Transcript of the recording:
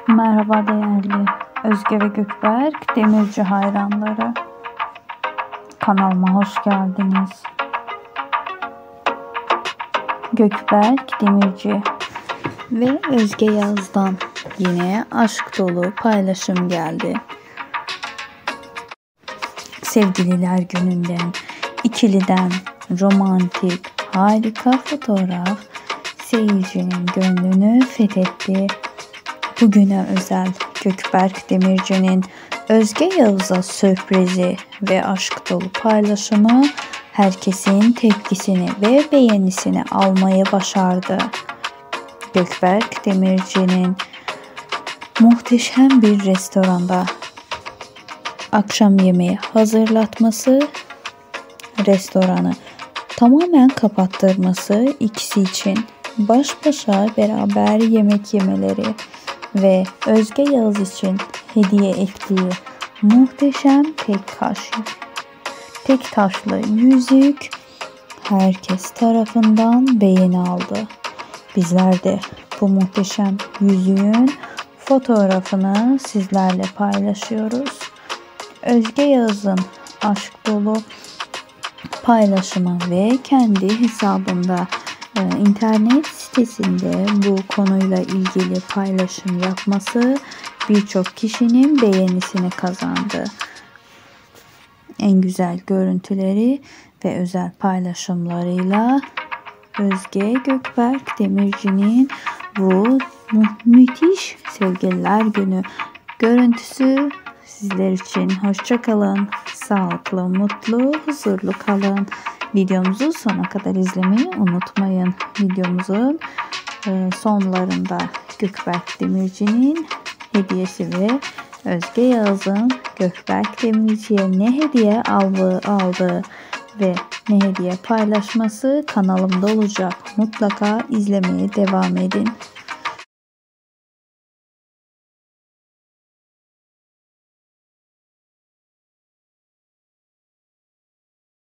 Merhaba değerli Özge ve Gökberk Demirci hayranları. Kanalıma hoş geldiniz. Gökberk Demirci ve Özge Yaz'dan yine aşk dolu paylaşım geldi. Sevgililer gününden, ikiliden romantik, harika fotoğraf seyircinin gönlünü fethetti. Bugüne özel Gökberk Demirci'nin Özge Yağız'a sürprizi ve aşk dolu paylaşımı herkesin tepkisini ve beğenisini almayı başardı. Gökberk Demirci'nin muhteşem bir restoranda akşam yemeği hazırlatması, restoranı tamamen kapattırması, ikisi için baş başa beraber yemek yemeleri ve Özge Yağız için hediye ettiği muhteşem tek taşlı yüzük herkes tarafından beğeni aldı. Bizler de bu muhteşem yüzüğün fotoğrafını sizlerle paylaşıyoruz. Özge Yağız'ın aşk dolu paylaşımı ve kendi hesabında internet sitesinde bu konuyla ilgili paylaşım yapması birçok kişinin beğenisini kazandı. En güzel görüntüleri ve özel paylaşımlarıyla Özge Gökberk Demirci'nin bu müthiş Sevgililer Günü görüntüsü sizler için. Hoşça kalın, sağlıklı, mutlu, huzurlu kalın. Videomuzu sona kadar izlemeyi unutmayın. Videomuzun sonlarında Gökberk Demirci'nin hediyesi ve Özge Yağız'ın Gökberk Demirci'ye ne hediye aldığı ve ne hediye paylaşması kanalımda olacak. Mutlaka izlemeye devam edin.